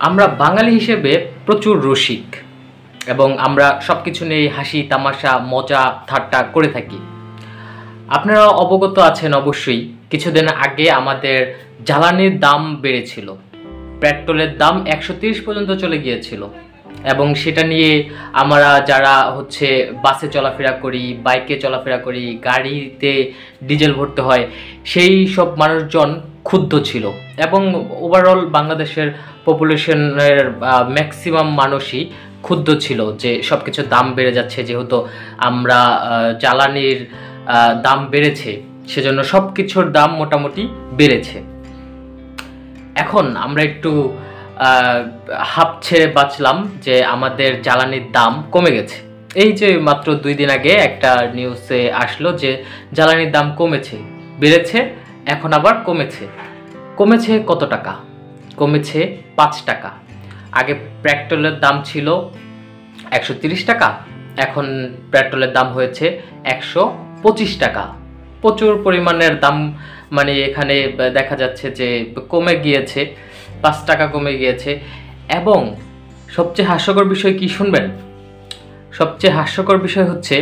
আমরা বাঙালি হিসেবে প্রচুর রসিক এবং আমরা সবকিছু নিয়ে হাসি তামাশা মজা ঠাট্টা করে থাকি। আপনারা অবগত আছেন অবশ্যই, কিছুদিন আগে আমাদের জ্বালানির দাম বেড়েছিল, পেট্রোলের দাম 130 পর্যন্ত চলে গিয়েছিল এবং সেটা নিয়ে আমরা যারা বাসে চলাফেরা করি, বাইকে চলাফেরা করি, গাড়িতে ডিজেল ভরতে হয়, সেই সব মানুষজন ক্ষুব্ধ ছিল এবং ওভারঅল বাংলাদেশের পপুলেশনের ম্যাক্সিমাম মানুষই ক্ষুব্ধ ছিল যে সব কিছুর দাম বেড়ে যাচ্ছে। যেহেতু আমরা জ্বালানির দাম বেড়েছে, সেজন্য সব কিছুর দাম মোটামুটি বেড়েছে। এখন আমরা একটু হাঁপ ছেড়ে বাঁচলাম যে আমাদের জ্বালানির দাম কমে গেছে। এই যে মাত্র 2 দিন আগে একটা নিউজে আসলো যে জ্বালানির দাম কমেছে, বেড়েছে, এখন আবার কমেছে কত টাকা? কমেছে 5 টাকা। আগে পেট্রোলের দাম ছিল 130 টাকা, এখন পেট্রোলের দাম হয়েছে 125 টাকা। প্রচুর পরিমাণের দাম, মানে এখানে দেখা যাচ্ছে যে কমে গিয়েছে, 5 টাকা কমে গিয়েছে। এবং সবচেয়ে হাস্যকর বিষয় কি শুনবেন? সবচেয়ে হাস্যকর বিষয় হচ্ছে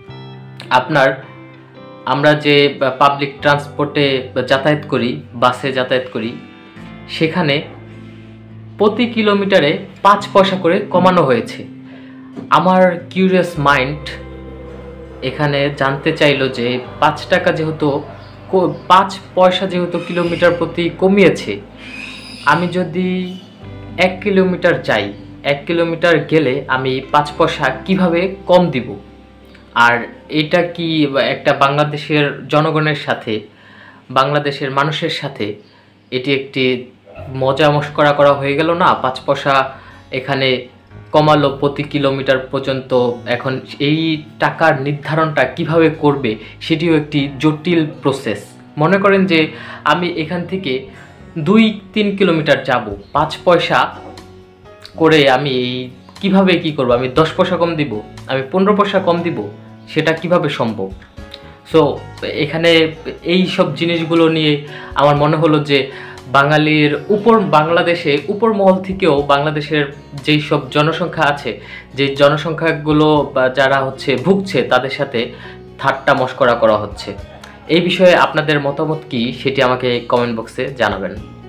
আমরা যে পাবলিক ট্রান্সপোর্টে যাতায়াত করি, বাসে যাতায়াত করি, সেখানে প্রতি কিলোমিটারে 5 পয়সা করে কমানো হয়েছে। আমার কিউরিয়াস মাইন্ড এখানে জানতে চাইলো যে 5 টাকা যেহেতু 5 পয়সা যেহেতু কিলোমিটার প্রতি কমিয়েছে, আমি যদি 1 কিলোমিটার যাই, 1 কিলোমিটার গেলে আমি 5 পয়সা কিভাবে কম দিব? আর এটা কি একটা বাংলাদেশের জনগণের সাথে, বাংলাদেশের মানুষের সাথে এটি একটি মজা মস্করা করা হয়ে গেল না? 5 পয়সা এখানে কমালো প্রতি কিলোমিটার পর্যন্ত। এখন এই টাকার নির্ধারণটা কিভাবে করবে সেটিও একটি জটিল প্রসেস। মনে করেন যে আমি এখান থেকে 2-3 কিলোমিটার যাব, 5 পয়সা করে আমি কিভাবে কি করব? আমি 10 পয়সা কম দিব, আমি 15 পয়সা কম দিব, সেটা কিভাবে সম্ভব? সো এখানে এই সব জিনিসগুলো নিয়ে আমার মনে হলো যে বাংলাদেশে উপর মহল থেকেও বাংলাদেশের যেই সব জনসংখ্যা আছে, যে জনসংখ্যাগুলো যারা ভুগছে, তাদের সাথে ঠাট্টা মশকরা করা হচ্ছে। এই বিষয়ে আপনাদের মতামত কি সেটি আমাকে কমেন্ট বক্সে জানাবেন।